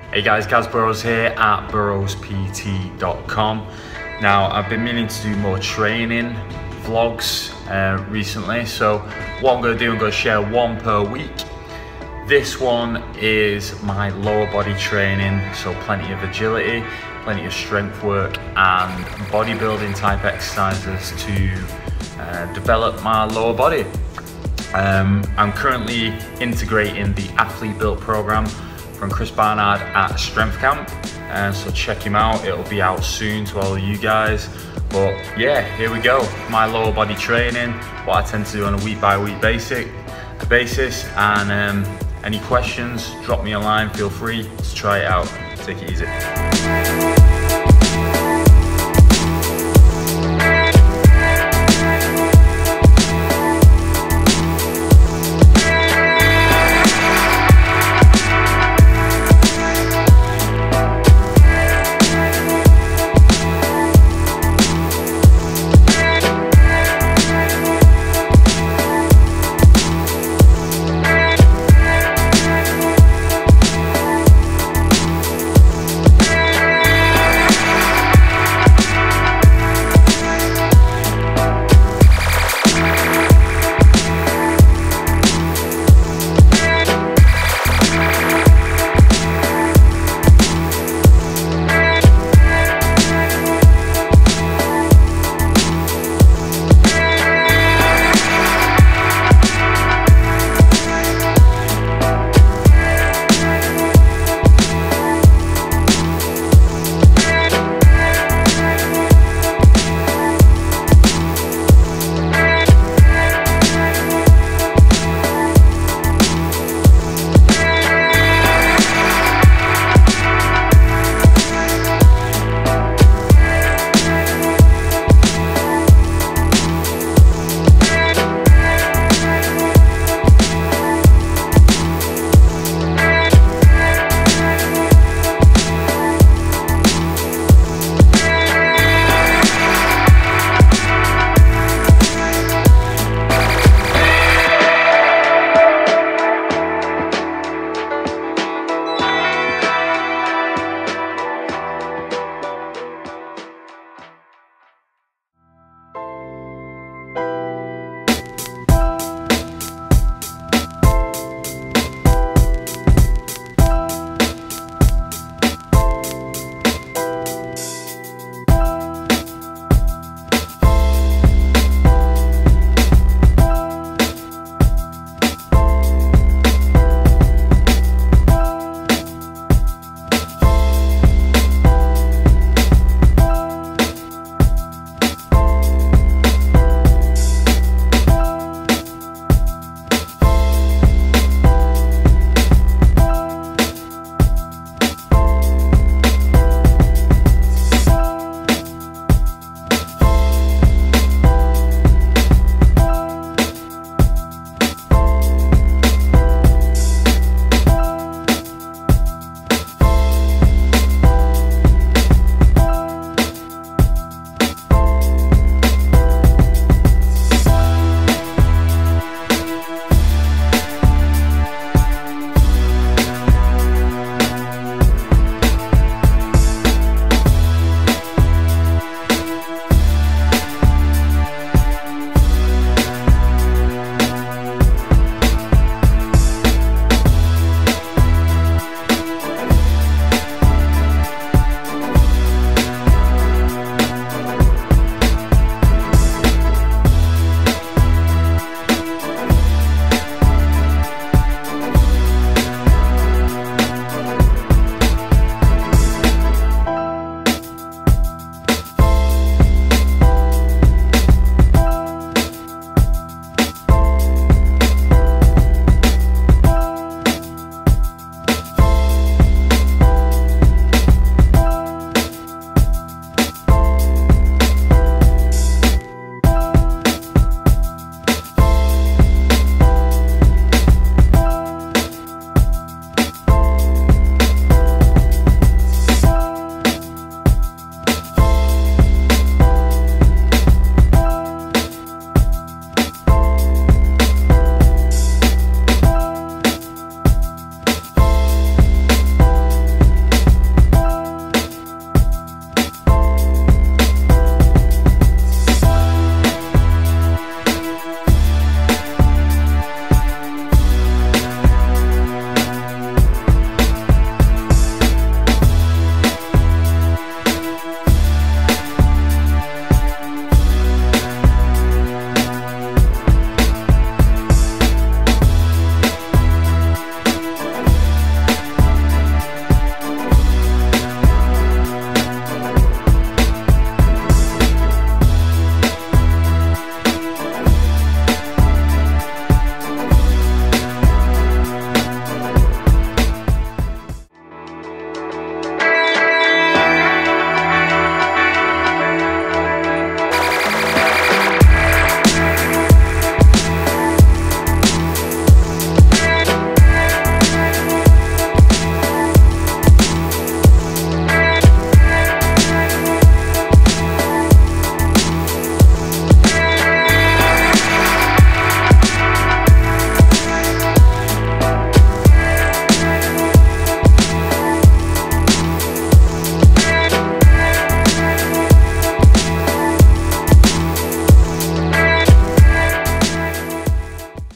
Hey guys, Gaz Burrows here at BURROWSPT.com. Now, I've been meaning to do more training vlogs recently, so what I'm going to do, I'm going to share one per week. This one is my lower body training, so plenty of agility, plenty of strength work and bodybuilding type exercises to develop my lower body. I'm currently integrating the Athlete Built program from Chris Barnard at Strength Camp, so check him out. It'll be out soon to all of you guys. But yeah, here we go. My lower body training, what I tend to do on a week by week basis. And any questions, drop me a line. Feel free to try it out. Take it easy.